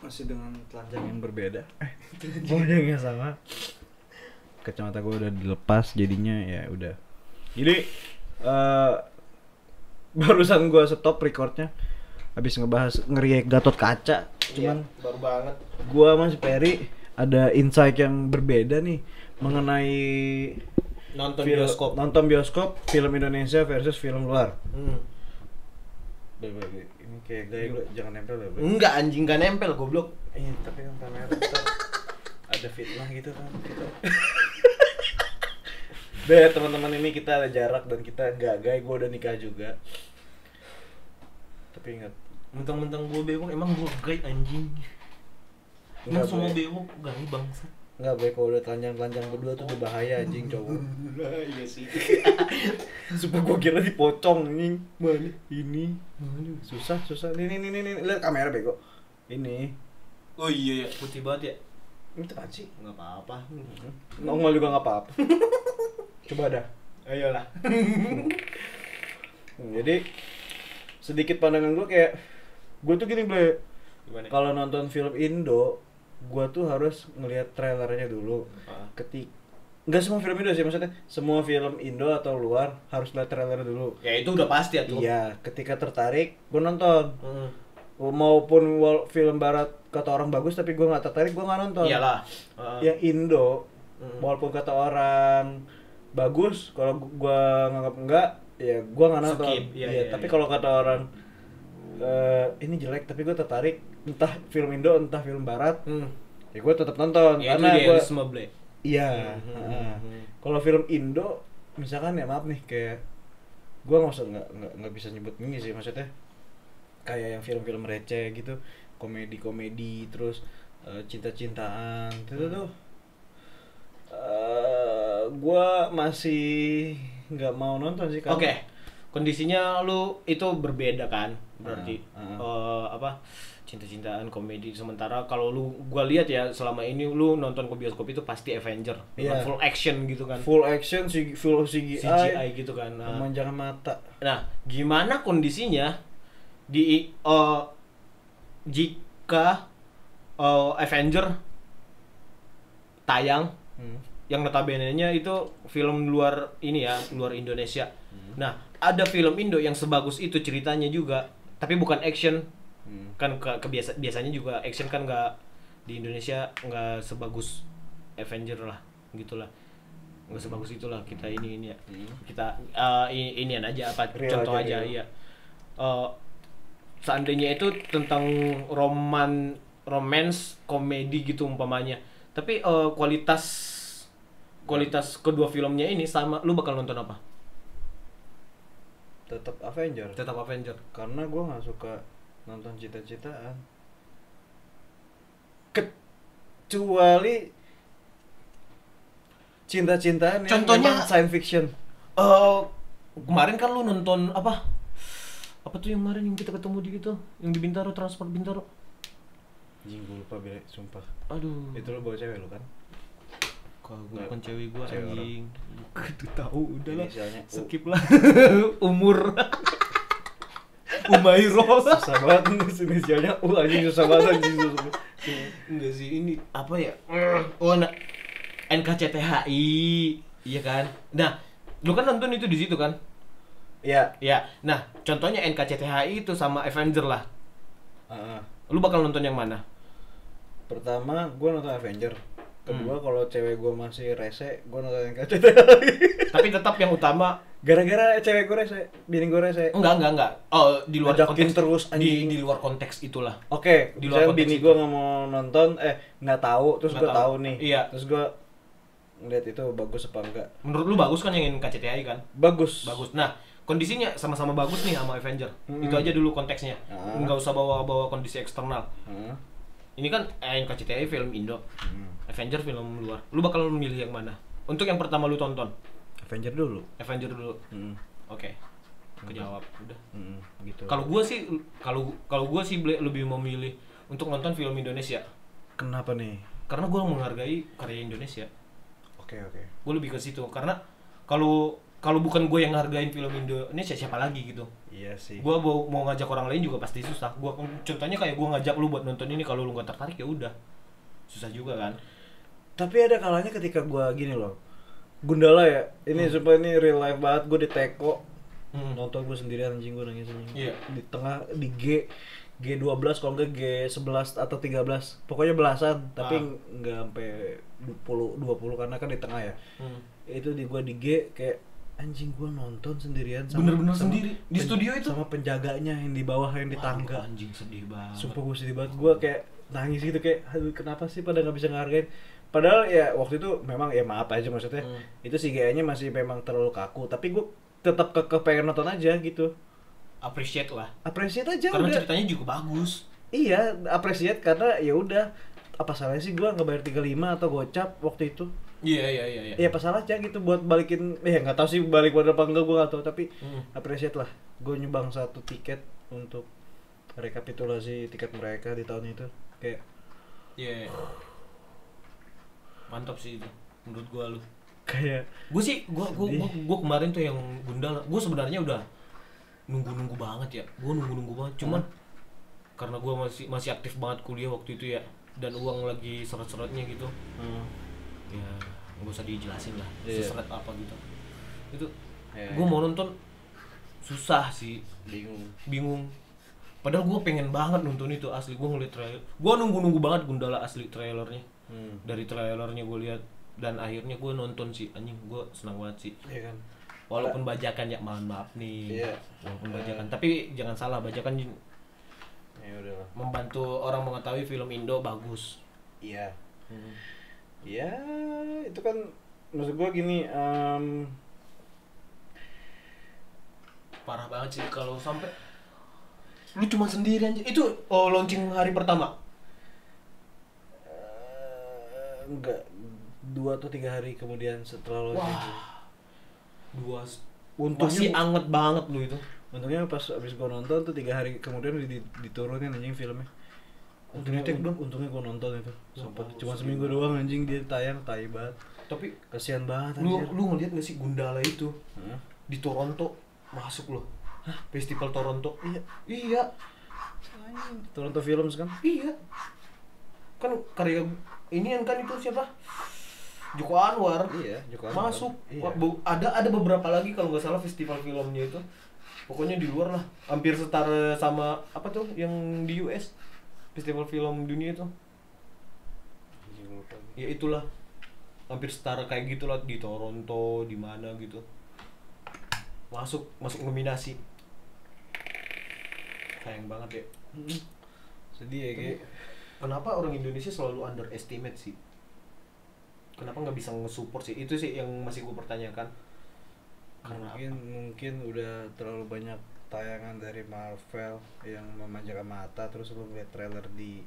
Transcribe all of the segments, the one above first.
Masih dengan telanjang yang berbeda. Telanjang yang sama. Kacamata gue udah dilepas jadinya ya udah. Jadi barusan gue stop recordnya habis ngebahas ngeriak Gatot Kaca. Cuman baru banget. gue sama si Peri ada insight yang berbeda nih mengenai nonton bioskop film Indonesia versus film luar. Ini kayak gaya lu jangan nempel ya, Bro. Enggak, anjing gak nempel goblok. Tapi kan kamera ntar ada fitnah gitu kan kita. Deh teman-teman, ini kita ada jarak dan kita nggak gay, gue udah nikah juga. Tapi ingat, Mentang-mentang gue bewok, emang gue gay anjing. Emang semua bewok gay bangsa. Nggak baik kalau udah telanjang-telanjang berdua tuh berbahaya anjing cowok. Iya sih. Sumpah gue kira dipocong anjing. Mana? Ini. Susah. Nih. Lihat kamera bego. Ini. Oh iya ya, putih banget ya. Itu apaan sih? Enggak apa-apa. Nongol juga nggak apa-apa. Coba dah. Ayolah. Jadi sedikit pandangan gue kayak gue tuh gini Ble. Gimana? Kalau nonton film Indo, gue tuh harus ngelihat trailernya dulu. Nggak semua film Indo sih, maksudnya semua film Indo atau luar harus lihat trailer dulu. Ya itu udah pasti ya tuh. Iya, ketika tertarik gue nonton. Maupun film barat kata orang bagus tapi gue nggak tertarik, gue nggak nonton. Iyalah. Yang Indo walaupun kata orang bagus, kalau gue nganggap enggak, ya gue nggak nonton. Skip. Iya, tapi iya. kalau kata orang ini jelek tapi gue tertarik, entah film Indo entah film barat, ya gue tetap nonton Ya, karena itu gue realisme, Ble. iya. Kalau film Indo misalkan ya maaf nih, kayak gue nggak bisa nyebut ini sih, maksudnya kayak yang film-film receh gitu, komedi terus cinta-cintaan itu tuh gue masih nggak mau nonton sih. Oke. Kondisinya lu itu berbeda kan? Berarti apa? Cinta-cintaan, komedi. Sementara kalau gua lihat ya selama ini lu nonton ke bioskop itu pasti Avenger. Dengan full action gitu kan. Full action, full CGI gitu kan. pemanjangan mata. Nah, gimana kondisinya jika Avenger tayang yang notabene-nya itu film luar ini ya, luar Indonesia. Nah, ada film Indo yang sebagus itu ceritanya juga, tapi bukan action. Kan biasanya juga action kan nggak di Indonesia nggak sebagus Avenger lah, gitulah. Nggak sebagus itulah kita ini ya. Kita inian aja apa Real contoh aja iya. Seandainya itu tentang romance komedi gitu umpamanya. Tapi kualitas kedua filmnya ini sama, lu bakal nonton apa? Tetap Avenger. Karena gue nggak suka nonton cinta-cintaan. Kecuali cinta-cintaan yang Contohnya science fiction. Kemarin kan lu nonton apa? Apa tuh yang kemarin yang kita ketemu di itu, yang di Bintaro, Transport Bintaro? Anjing gue lupa Bele, sumpah. Aduh. Itu lo bawa cewek lo kan? Gue bukan cewek gue Cewek anjing. Gue tahu udahlah. Inisialnya U. Skip lah. Umur. Umairo. Susah banget inisialnya U, anjing susah banget anjing. Enggak sih, ini apa ya? Oh, NKCTHI. Iya kan? Nah, lu kan nonton itu di situ kan? Iya. Ya. Nah, contohnya NKCTHI itu sama Avenger lah. Lu bakal nonton yang mana? Pertama gue nonton Avenger. Kedua kalau cewek gue masih rese, gue nonton NKCTHI. Tapi tetap yang utama gara-gara cewek gue rese, bini gue rese. Enggak. Oh, di luar Ajakin konteks terus, di anjing. luar konteks itulah. Oke, Di luar misalnya konteks bini itu. gue nggak mau nonton, nggak tahu, terus Nggak gue tahu. tahu nih. Iya. Terus gue ngeliat itu bagus apa enggak? Menurut lu bagus kan yang NKCTHI kan? Bagus. Nah, kondisinya sama-sama bagus nih sama Avenger. Itu aja dulu konteksnya. Nggak usah bawa kondisi eksternal. Ini kan NKCTHI film Indo. Avenger film luar. Lu bakal milih yang mana? Untuk yang pertama lu tonton. Avenger dulu. Avenger dulu. Oke. Kejawab udah. Gitu. Kalau gua sih lebih memilih untuk nonton film Indonesia. Kenapa nih? Karena gua menghargai karya Indonesia. Oke. Gue lebih ke situ karena kalau kalau bukan gue yang ngargain film Indonesia siapa lagi gitu. Iya sih. Gue mau ngajak orang lain juga pasti susah. Gua contohnya kayak gue ngajak lu buat nonton ini, kalau lu nggak tertarik ya udah susah juga kan. Tapi ada kalanya ketika gua gini loh. Gundala ya. Ini supaya ini real life banget, gua di teko. Nonton gua sendirian anjing, gua nangis anjing. Iya. Di tengah di G12 kalau enggak G11 atau 13. Pokoknya belasan, tapi enggak sampai 20 karena kan di tengah ya. Itu di gua di G kayak anjing, gua nonton sendirian Bener-bener sendiri di studio itu sama penjaganya yang di bawah yang di tangga. Anjing sedih banget. Sumpah gue sedih banget, gue kayak nangis gitu kayak aduh kenapa sih pada nggak bisa ngehargain, padahal ya waktu itu memang ya maaf aja maksudnya itu sih kayaknya masih memang terlalu kaku, tapi gue tetap pengen nonton aja gitu, Appreciate lah appreciate aja karena udah. ceritanya juga bagus. Iya appreciate karena ya udah, apa salahnya sih gue ngebayar 35 atau gocap waktu itu. Iya. Ya apa salahnya gitu buat balikin, nggak tahu sih balik modal apa enggak gue nggak tahu, tapi appreciate lah, gue nyumbang 1 tiket untuk rekapitulasi tiket mereka di tahun itu kayak Iya. Mantap sih itu menurut gua lu. kayak Gue sih gua kemarin tuh yang Gundala, gue sebenarnya udah nunggu banget ya. Gue nunggu banget, cuman karena gua masih aktif banget kuliah waktu itu ya, dan uang lagi seret-seretnya gitu. Ya nggak usah dijelasin lah seseret apa gitu. Itu gue mau nonton susah sih, bingung. Padahal gue pengen banget nonton itu asli. Gue ngeliat trailer, gue nunggu banget Gundala asli trailernya. Dari trailernya gue lihat dan akhirnya gue nonton sih, anjing gue senang banget sih. iya kan, Walaupun bajakan ya, mohon maaf nih. Iya. Walaupun bajakan, tapi jangan salah, bajakan ya udahlah. membantu orang mengetahui film Indo bagus. Iya. Ya itu kan maksud gua gini, Parah banget sih kalau sampai lu cuma sendiri aja. Itu launching hari pertama. enggak 2 atau 3 hari kemudian setelah lo itu. Masih anget banget lu itu. Untungnya pas abis gua nonton tuh 3 hari kemudian diturunin anjing filmnya. Untungnya gua nonton itu. Sempat cuma seminggu doang anjing dia tayang, tai banget. Tapi Kasihan banget lu anjir. ngeliat gak sih Gundala itu di Toronto masuk loh. Festival Toronto. Iya. Toronto Films kan? Iya. Kan karya ini kan itu siapa? Joko Anwar. Iya, Joko Anwar. Masuk. Iya. Ada beberapa lagi kalau nggak salah festival filmnya itu. Pokoknya di luar lah. Hampir setara sama apa tuh yang di US. Festival film dunia itu. Ya itulah. Hampir setara kayak gitulah di Toronto, di mana gitu. Masuk nominasi. Sayang banget ya. Sedih ya kayak. Kenapa orang Indonesia selalu underestimate sih? Kenapa nggak bisa nge-support sih? Itu sih yang masih gue pertanyakan. Karena Mungkin udah terlalu banyak tayangan dari Marvel yang memanjakan mata, terus lu lihat trailer di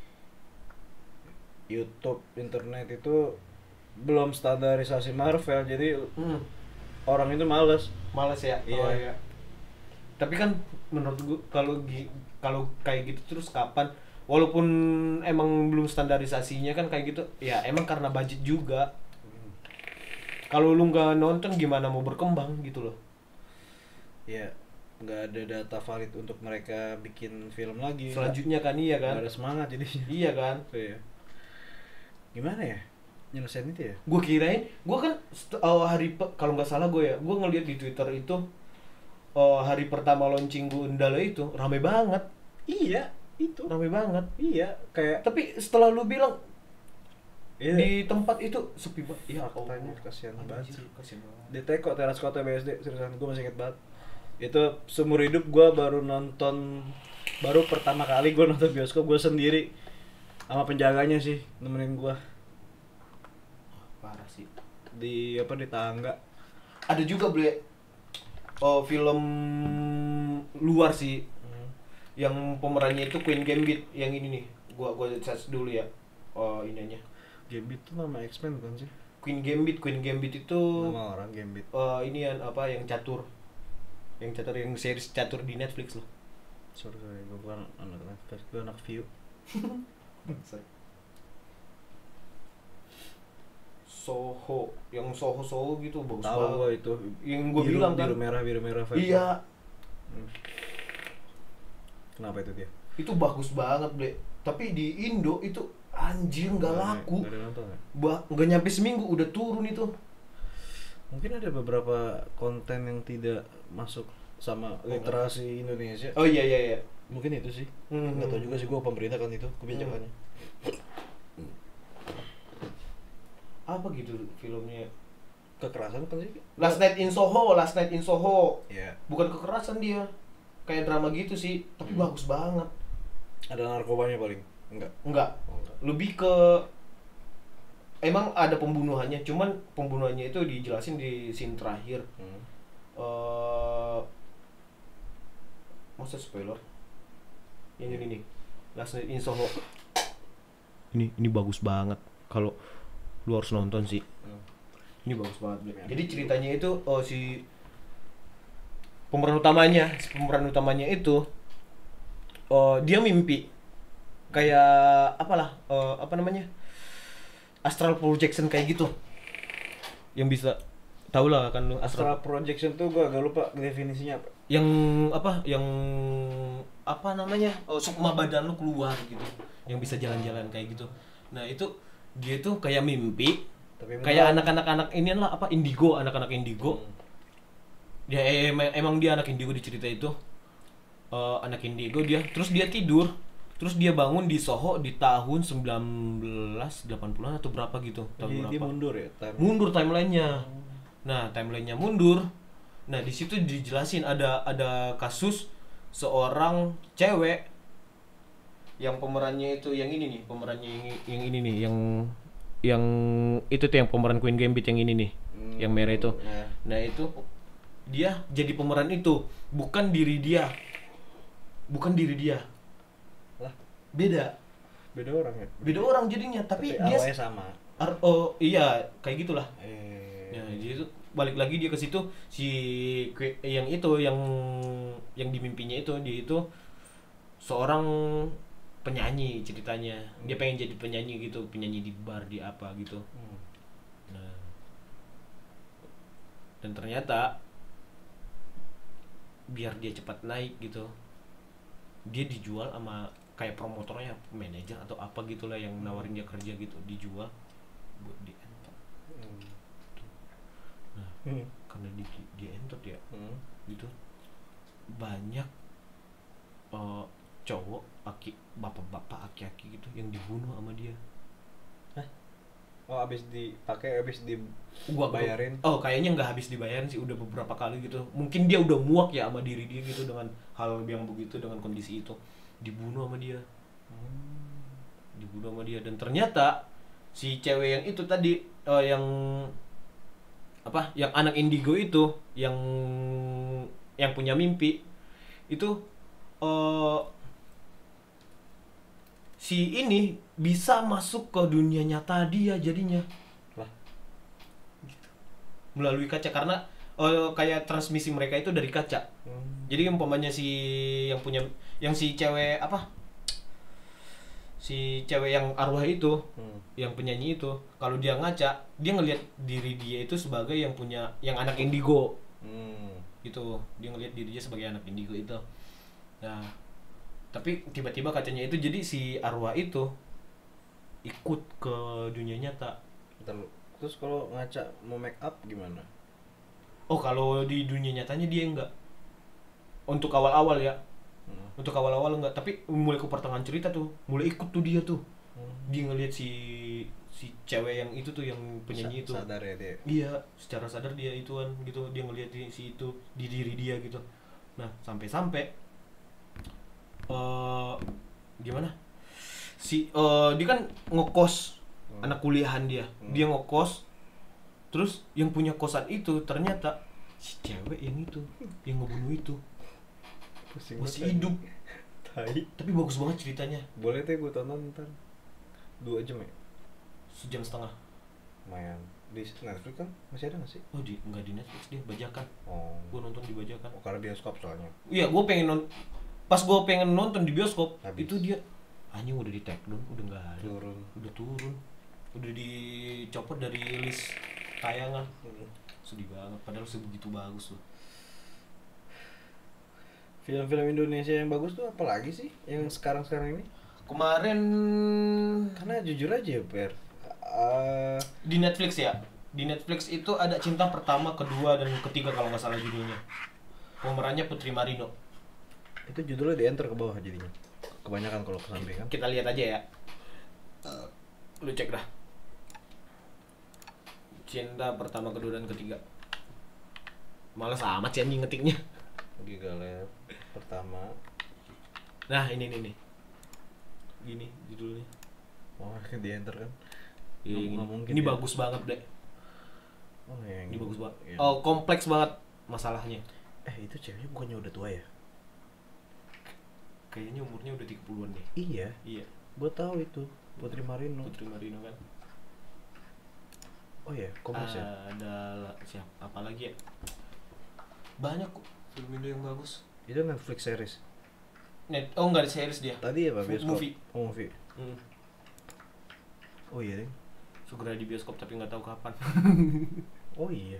YouTube, internet itu belum standarisasi Marvel, jadi orang itu males ya. Iya. Iya. Tapi kan menurut gue kalau kayak gitu terus kapan? Walaupun emang belum standarisasinya kan kayak gitu, ya emang karena budget juga. Kalau lu nggak nonton gimana mau berkembang gitu loh? ya nggak ada data valid untuk mereka bikin film lagi Selanjutnya kan, iya kan? nggak ada semangat jadinya. Iya kan? Iya. Gimana ya nyelesain itu ya? Gue kirain, gue kan kalau nggak salah gue ngeliat di Twitter itu hari pertama launching Gundala itu rame banget. Iya itu Rame banget. iya kayak Tapi setelah lu bilang iya. di tempat itu sepi banget. Ya Faktanya Allah, kasihan banget sih. kasihan banget. Di Teko teras kota BSD, seriusan gue masih inget banget. Itu seumur hidup gue baru pertama kali gue nonton bioskop gue sendiri sama penjaganya sih nemenin gue Parah sih. di tangga. Ada juga film luar sih. Yang pemerannya itu Queen Gambit yang ini nih. Gua search dulu ya. Ininya. Gambit itu nama X-Men bukan sih? Queen Gambit itu Nama orang Gambit. ini apa yang catur. Yang series catur di Netflix loh. Sorry, gue bukan anak Netflix, gue anak View. Soho, yang Soho gitu bagus Tahu banget. gua itu. Yang gua bilang kan. Biru merah vibe. Iya, Kenapa itu dia? itu bagus banget, Ble. Tapi di Indo itu anjir nggak laku. Nggak ada nonton ya? Nggak nyampe seminggu udah turun itu. Mungkin ada beberapa konten yang tidak masuk sama literasi Indonesia. Oh iya. Mungkin itu sih. Hmm. Nggak tahu juga sih, gua pemerintah kan itu kebijakannya. Apa gitu filmnya? Kekerasan kan sih? Last Night in Soho. Iya. Bukan kekerasan dia. Kayak drama gitu sih, tapi bagus banget. Ada narkobanya paling? Enggak. Enggak. Oh, enggak. Lebih ke emang ada pembunuhannya, cuman pembunuhannya itu dijelasin di scene terakhir. Masa spoiler? Yang ini nih, Last Night in Soho. Ini bagus banget. Kalau lu harus nonton sih. Ini bagus banget. Jadi ceritanya itu si pemeran utamanya itu dia mimpi kayak apa namanya, astral projection kayak gitu, yang bisa tahu lah kan lu Astral projection tuh gua agak lupa definisinya apa. yang apa namanya, sukma badan lu keluar gitu, yang bisa jalan-jalan kayak gitu. Nah itu dia tuh kayak mimpi, Tapi kayak anak-anak ini lah apa, indigo, anak-anak indigo. Dia emang dia anak indigo di cerita itu. Anak indigo dia, terus dia tidur, terus dia bangun di Soho di tahun 1980-an atau berapa gitu. Tahun Jadi dia berapa? mundur ya? Mundur timelinenya. Nah, timelinenya mundur. Nah, di situ dijelasin ada kasus seorang cewek yang pemerannya itu yang ini nih, pemerannya yang ini nih, yang itu tuh yang pemeran Queen Gambit yang ini nih, yang merah itu. Nah, itu dia jadi pemeran itu, bukan diri dia. Lah, Beda beda orang ya? beda orang jadinya, tapi dia awalnya sama. oh iya kayak gitulah. Ya, Iya. jadi itu balik lagi dia ke situ, si yang itu yang di mimpinya itu, dia itu seorang penyanyi ceritanya. Dia pengen jadi penyanyi gitu, penyanyi di bar, di apa gitu. Nah, dan ternyata biar dia cepat naik gitu, dia dijual sama kayak promotornya, manajer atau apa gitulah yang nawarin dia kerja gitu, dijual buat dientot. Nah, karena dientot ya, gitu banyak cowok, bapak-bapak, aki-aki gitu yang dibunuh sama dia. Oh, abis Gua bayarin? Oh, kayaknya nggak habis dibayarin sih, udah beberapa kali gitu. Mungkin dia udah muak ya sama diri dia gitu, dengan hal yang begitu, dengan kondisi itu. Dibunuh sama dia. Dan ternyata si cewek yang itu tadi, yang apa? Yang anak indigo itu, yang punya mimpi itu, si ini bisa masuk ke dunia nyata dia jadinya. Lah. Gitu. Melalui kaca, karena kayak transmisi mereka itu dari kaca. Jadi umpamanya yang si cewek apa? Si cewek yang arwah itu, yang penyanyi itu, kalau dia ngaca, dia ngelihat diri dia itu sebagai yang anak indigo. Gitu. Dia ngelihat dirinya sebagai anak indigo itu. Nah, tapi tiba-tiba kacanya itu, jadi si arwah itu ikut ke dunia nyata. Terus kalau ngaca mau make up gimana? Oh, kalau di dunia nyatanya dia enggak. Untuk awal-awal ya. Untuk awal-awal enggak, tapi mulai ke pertengahan cerita tuh, mulai ikut tuh dia tuh. Dia ngelihat si cewek yang itu tuh, yang penyanyi itu. Sadar ya dia. Iya, secara sadar dia ituan gitu, dia ngelihat si itu di diri dia gitu. Nah, sampai gimana? Dia kan ngekos, anak kuliahan dia. Dia ngekos. Terus yang punya kosan itu ternyata si cewek yang itu, yang ngebunuh itu. Masih hidup. Tapi bagus banget ceritanya. Boleh tuh gue tonton ntar 2 jam ya? 1,5 jam. Lumayan. Di Netflix kan masih ada nggak sih? Oh, enggak di Netflix, dia bajakan. Oh. Gue nonton di bajakan. Oh, karena bioskop soalnya. Iya, pas gue pengen nonton di bioskop, Habis. itu dia anjing udah di take down, udah nggak ada. Turun. Udah turun. udah dicopot dari list tayangan. Sedih banget, padahal sebegitu bagus loh. Film-film Indonesia yang bagus tuh apa lagi sih yang sekarang ini? Kemarin Karena jujur aja ya, Per. di Netflix ya. Di Netflix itu ada Cinta Pertama, Kedua, dan Ketiga kalau nggak salah judulnya. Pemerannya Putri Marino. Itu judulnya di enter ke bawah jadinya. Kebanyakan kalau ke samping kan. Kita lihat aja ya. Lu cek dah. Cinta Pertama, Kedua, dan Ketiga. Males amat sih anjing ngetiknya. Gigaler pertama. Nah, ini nih. Gini judulnya. Oh, di enter kan. Ini, Nggak mungkin ini ya. bagus banget, Dek. Oh, yang Ini bagus banget. yang- Oh, kompleks banget masalahnya. itu ceweknya bukannya udah tua ya? Kayaknya umurnya udah 30-an deh. Iya, Iya, gua tahu itu Putri Marino. Putri Marino kan. Oh iya, kompleks ya. Ada siapa? Apa lagi ya? Banyak kok film Indo yang bagus. Itu Netflix series. Oh, enggak ada series dia. Tadi apa bioskop? Movie. Oh, movie. Hmm. Oh iya, Ding. Segera di bioskop tapi nggak tahu kapan. Oh iya.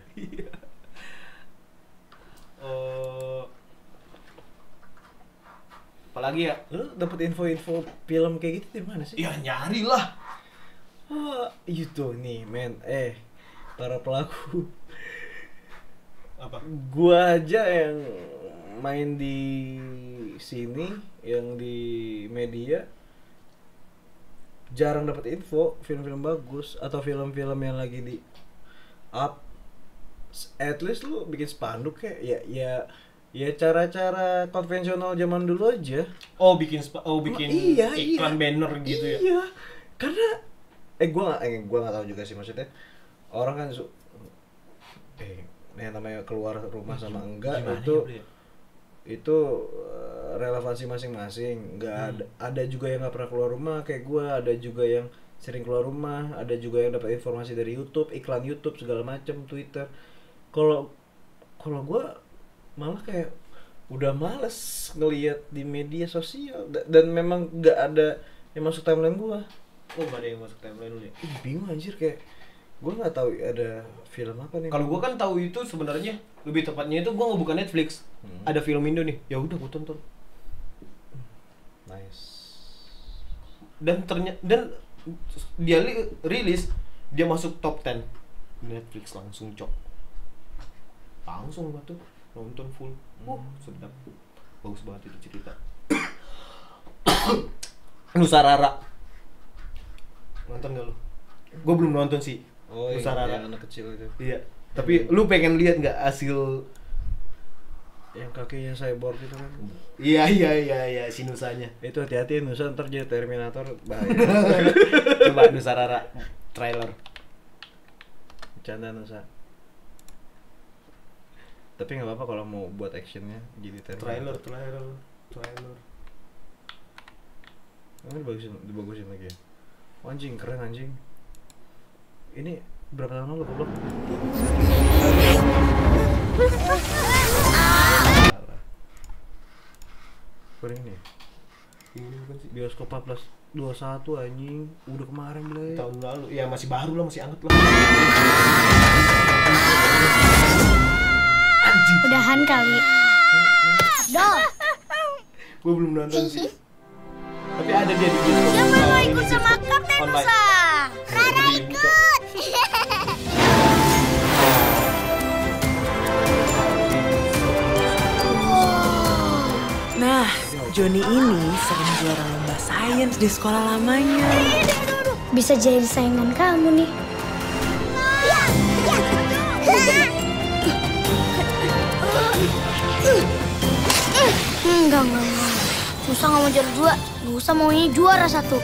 Apalagi ya? Lu dapet info-info film kayak gitu dari mana sih? Ya nyari lah. Itu nih, men. Para pelaku. Apa? Gua aja yang main di sini, yang di media jarang dapat info film-film bagus atau film-film yang lagi di up. At least lu bikin spanduk kayak ya cara-cara konvensional zaman dulu aja. Oh, bikin Iya, iklan banner gitu ya. Iya. Karena gua nggak tahu juga sih, maksudnya orang kan yang namanya keluar rumah sama enggak Gimana itu ya, Bre? itu relevansi masing-masing. Ada juga yang nggak pernah keluar rumah kayak gua, ada juga yang sering keluar rumah, ada juga yang dapat informasi dari YouTube, iklan YouTube segala macam, Twitter. Kalau gua malah kayak udah males ngelihat di media sosial dan memang nggak ada yang masuk timeline gua. Oh, nggak ada yang masuk timeline lu ya. Bingung anjir, kayak gua nggak tahu ada film apa nih. Kalau gua kan tahu itu sebenarnya lebih tepatnya itu gua ngebuka Netflix. Ada film Indo nih. Ya udah gua tonton. Nice. Dan dia rilis, dia masuk top 10 Netflix, langsung cok. Langsung gua tuh nonton full. Sedap. Bagus banget itu cerita. Nusarara. Nonton gak lu? Gua belum nonton sih. Oh, Nusarara. yang anak kecil itu. Iya. Tapi lu pengen lihat nggak hasil? Yang kakinya cyborg itu kan. Iya, si Nusanya. Itu hati-hati, Nusa ntar jadi Terminator, bahaya. Coba Nusarara trailer. Bercanda Nusa. Tapi nggak apa-apa kalau mau buat actionnya jadi Terminator. Trailer. Ini dibagusin lagi ya. Oh, anjing, keren anjing. Ini berapa tahun lalu goblok? Kuring nih. Ini bukan sih. Bioskop 14/21 anjing. Udah kemarin Blay. Tahun lalu. Ya masih baru lah, masih anget lah. Udahan kali. Abdul, Gue belum nonton sih. Tapi ada dia di bioskop. siapa yang mau Di ikut sama bioskop Kapten online. Nusa? Rara ikut. Nah, Joni ini sering juara lomba sains di sekolah lamanya. Bisa jadi saingan kamu nih. Enggak. Nusa nggak mau juara dua. Nusa maunya juara satu.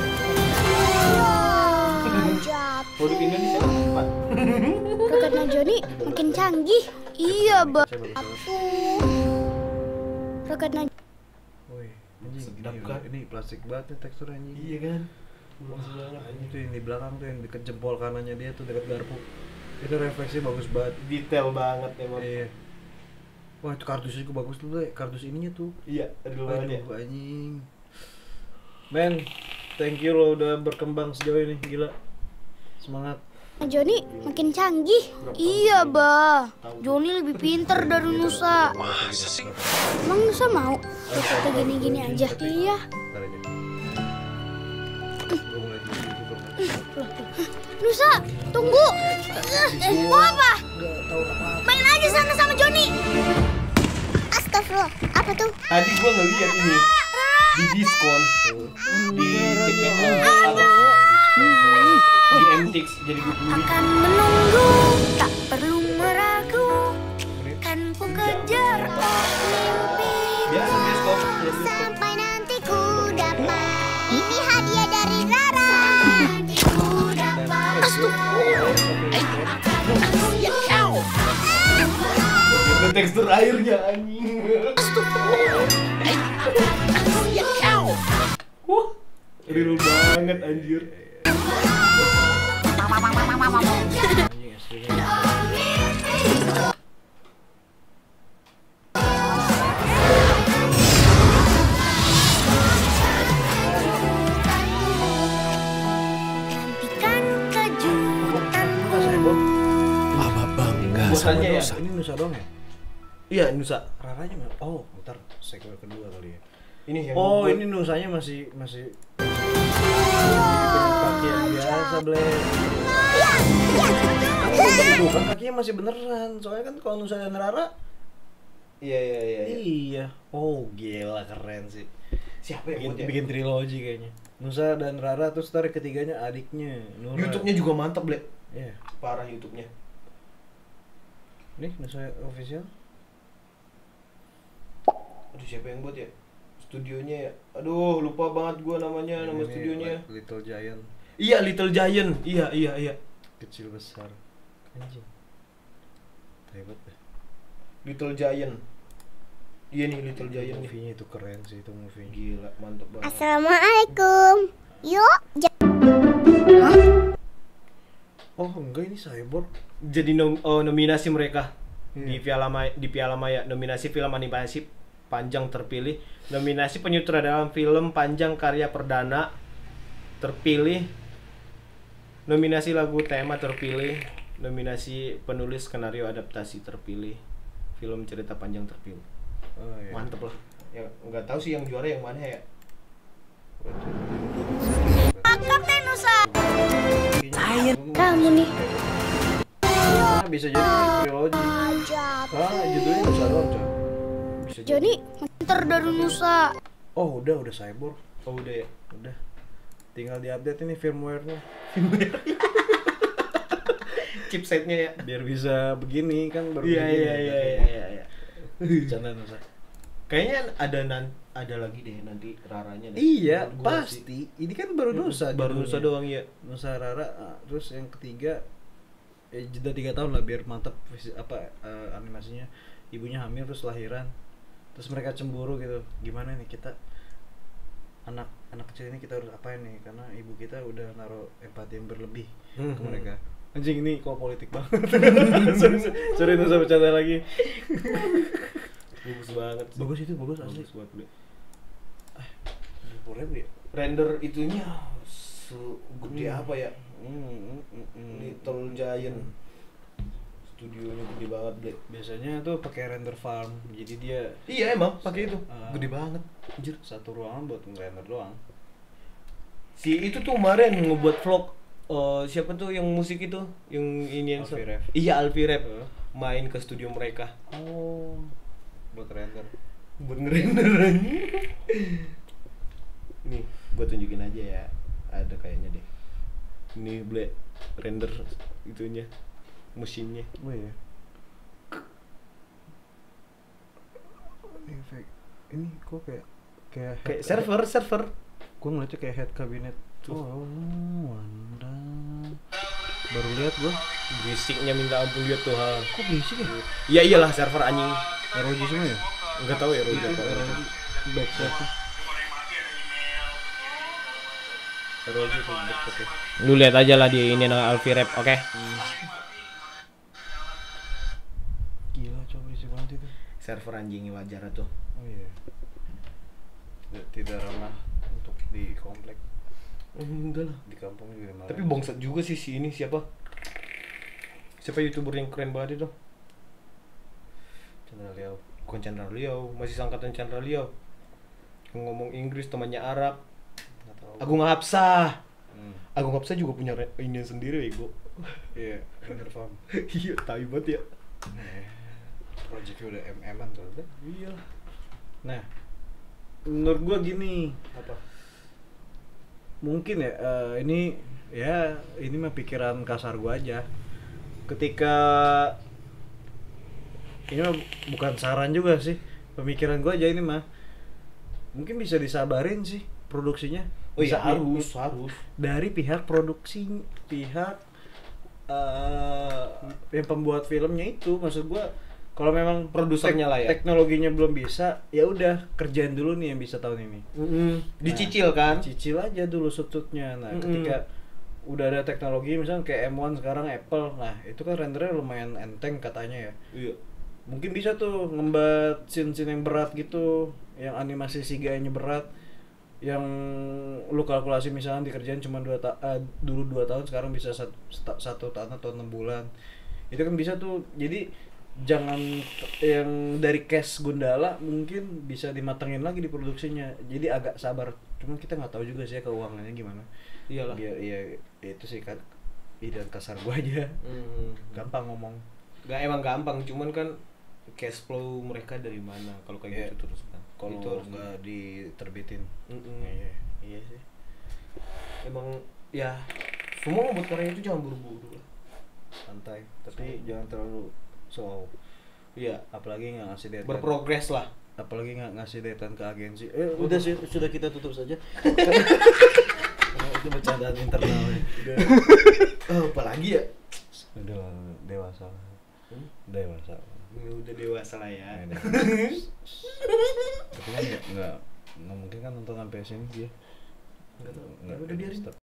Produk Indonesia cepat. Roketnya Joni makin canggih. Iya, Bang. Saya bagus banget. Roketnya Wih, anjing. Sedap Ini, kan? ini plastik banget nih teksturnya anjing. Iya kan? Bagus banget. Anjing tuh yang di belakang tuh yang dekat jempol kanannya dia tuh dekat garpu. Itu refleksi bagus banget. Detail banget emang. Iya. Wah, itu kardusnya juga bagus tuh, kardus ininya tuh. Iya, ada lumayan ya. Aduh, anjing. Men, thank you lo udah berkembang sejauh ini, gila. Semangat. Joni makin canggih. Iya, Bah. Joni lebih pintar dari Nusa. Emang Nusa mau? Terus kita gini-gini aja. Iya. Ntar aja. Gua mulai dulu gitu dong. Nusa, tunggu. Mau apa? Nggak tahu apa-apa. Main aja sana sama Joni. Astagfirullah. Apa tuh? Tadi gua ngeliat ini di diskon di TPA apa? Di MTX jadi gue beli. Akan menunggu, tak perlu meragu. Kan ku kejar mimpi. Biasa bioskop. Sampai nanti ku dapat. Ini hadiah dari Rara. Ku dapat. Itu tekstur airnya anjing. Wah, real banget anjir. Anjing aslinya. Nantikan kejutanku. Mama bangga sama Bosannya ya? Nusa. Ini Nusa dong ya? Iya, Nusa. Raranya mana? Oh, ntar sequel kedua kali ya. Ini yang Oh, gua- ini Nusanya masih kaki yang biasa, Ble. Bukan kakinya masih beneran. Soalnya kan kalau Nusa dan Rara Iya. iya. Oh, gila keren sih. Siapa yang Bikin, buat ya? bikin trilogi kayaknya. Nusa dan Rara terus ntar ketiganya adiknya Nura. YouTube-nya juga mantap, Ble. Iya. Parah YouTube-nya. Nih Nusa official. Aduh, siapa yang buat ya? Studionya ya. Aduh, lupa banget gua namanya, nama Ini studionya. Little Giant. Iya, Little Giant. Iya. Kecil besar. Anjing. Hebat deh. Little Giant. Iya nih Little Giant nih. Movie-nya itu keren sih itu movie. Gila, mantap banget. Assalamualaikum. Yuk. Oh, enggak ini Cyborg. Jadi nominasi mereka Iya. di Piala Maya, nominasi film animasi panjang terpilih, nominasi penyutradaran film panjang karya perdana terpilih, nominasi lagu tema terpilih, nominasi penulis skenario adaptasi terpilih, film cerita panjang terpilih. Oh iya. Mantep lah. Ya nggak tahu sih yang juara yang mana ya. Kapten Nusa. Kamu nih. Bisa jadi trilogi. Ah, judulnya Nusa doang, coy. Bisa jadi. Joni pintar dari Nusa. Oh, udah Cyborg. Oh udah ya. Udah. Tinggal diupdate ini firmware-nya Chipsetnya ya. biar bisa begini kan baru Iya. begini. Bercanda Nusa. Kayaknya ada lagi deh nanti Raranya deh. Iya, Menurut gua sih. pasti. Ini kan baru Nusa. Baru judulnya. Nusa doang ya. Nusa Rara, terus yang ketiga jeda 3 tahun lah biar mantap animasinya. Ibunya hamil terus lahiran. Terus mereka cemburu gitu. Gimana nih kita anak kecil ini kita harus apain nih karena ibu kita udah naruh empati yang berlebih ke mereka. Anjing ini kok politik banget. sorry Nusa bercanda lagi. Bagus banget. sih. Bagus itu, bagus asli. Bagus banget. Ble. 20.000 ya? Render itunya gede apa ya? Little Little Giant. Studionya gede banget, Ble. biasanya tuh pakai render farm. Jadi dia Iya emang pakai itu. Ah. Gede banget. Anjir. satu ruangan buat ngerender doang. Si itu tuh kemarin ngebuat vlog siapa tuh yang musik itu? Yang ini yang Alfie Rev. Iya, Alfie Rev. Main ke studio mereka. Oh, buat render. Bener-bener. Nih, gua tunjukin aja ya. Ada kayaknya deh. Ini Ble render itunya. Mesinnya. Oh iya. Efek ini kok kayak Server. Gua ngeliatnya kayak head cabinet. Oh, Wanda. Baru lihat gua. Berisiknya minta ampun lihat tuh. Ha. Kok berisik ya? Ya iyalah server anjing. ROG semua ya? Enggak tahu ya Roger. ROG backset. ROG tuh backset. Lu lihat aja lah di ini nama Alfie Rap, oke? Gila coba berisik banget itu. Server anjingnya wajar tuh. Oh iya. Tidak ramah untuk di komplek. Enggak lah. Di kampung juga dimarahin. Tapi bangsat juga sih si ini siapa YouTuber yang keren banget itu? Chandra Liao. Bukan Chandra Liao, masih sangkatan Chandra Liao. Yang ngomong Inggris, temannya Arab. Nggak tahu. Agung Hapsah. Hmm. Agung Hapsah juga punya ini sendiri bego. Iya, Finger Farm. Iya, tai banget ya. Projectnya udah MM-an tuh. Iya. Nah, menurut gua gini, Apa? mungkin ya ini mah pikiran kasar gua aja. Ketika ini mah bukan saran juga sih, pemikiran gua aja ini mah. Mungkin bisa disabarin sih produksinya. Oh iya, Bisa harus. dari pihak produksi, pihak yang pembuat filmnya itu, maksud gua kalau memang Produsernya lah ya. teknologinya belum bisa, ya udah kerjain dulu nih yang bisa tahun ini. Dicicil kan? Cicil aja dulu sututnya. Nah, ketika udah ada teknologi misalnya kayak M1 sekarang Apple, nah itu kan rendernya lumayan enteng katanya ya. Iya. Mungkin bisa tuh ngembat scene-scene yang berat gitu, yang animasi CGI-nya berat, yang lu kalkulasi misalnya dikerjain cuma dulu 2 tahun, sekarang bisa 1 tahun atau 6 bulan. Itu kan bisa tuh. Jadi jangan yang dari cash Gundala, mungkin bisa dimatengin lagi di produksinya. Jadi agak sabar. Cuma kita nggak tahu juga sih ya keuangannya gimana. Iyalah. Biar itu sih kan ide kasar gua aja. Gampang ngomong. Emang gampang, cuman kan cash flow mereka dari mana kalau kayak gitu terus kan. Kalau Itu harus nggak diterbitin. Iya sih. Emang ya semua buat karya itu jangan buru-buru lah. Santai. Tapi jangan terlalu slow. Iya, Apalagi nggak ngasih deadline. berprogres lah. Apalagi nggak ngasih deadline ke agensi. Udah sih, sudah kita tutup saja. Itu bercandaan internal. Apalagi ya? Udah dewasa. Dewasa. Udah dewasa lah ya. Tapi kan nggak mungkin kan nonton sampai sini dia. Enggak tahu. Nggak Udah biarin. stop.